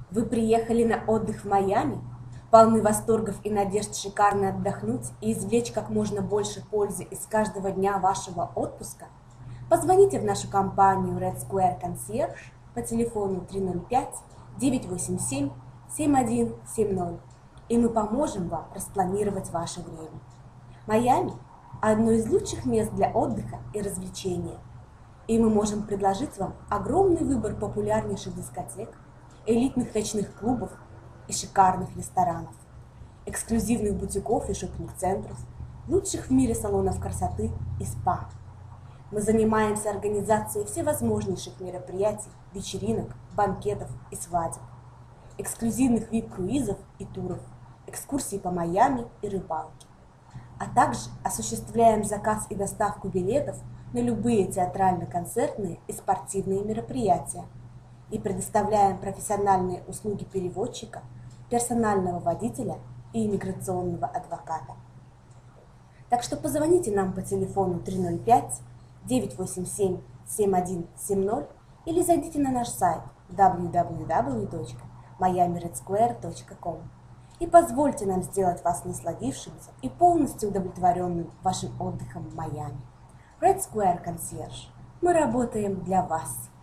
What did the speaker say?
Вы приехали на отдых в Майами, полны восторгов и надежд шикарно отдохнуть и извлечь как можно больше пользы из каждого дня вашего отпуска? Позвоните в нашу компанию Red Square Concierge по телефону 305-987-7170, и мы поможем вам распланировать ваше время. Майами – одно из лучших мест для отдыха и развлечения, и мы можем предложить вам огромный выбор популярнейших дискотек, элитных ночных клубов и шикарных ресторанов, эксклюзивных бутиков и шопинг-центров, лучших в мире салонов красоты и спа. Мы занимаемся организацией всевозможнейших мероприятий, вечеринок, банкетов и свадеб, эксклюзивных VIP-круизов и туров, экскурсий по Майами и рыбалке. А также осуществляем заказ и доставку билетов на любые театрально-концертные и спортивные мероприятия и предоставляем профессиональные услуги переводчика, персонального водителя и иммиграционного адвоката. Так что позвоните нам по телефону 305-987-7170 или зайдите на наш сайт www.miamiredsquare.com и позвольте нам сделать вас насладившимся и полностью удовлетворенным вашим отдыхом в Майами. Red Square Concierge. Мы работаем для вас.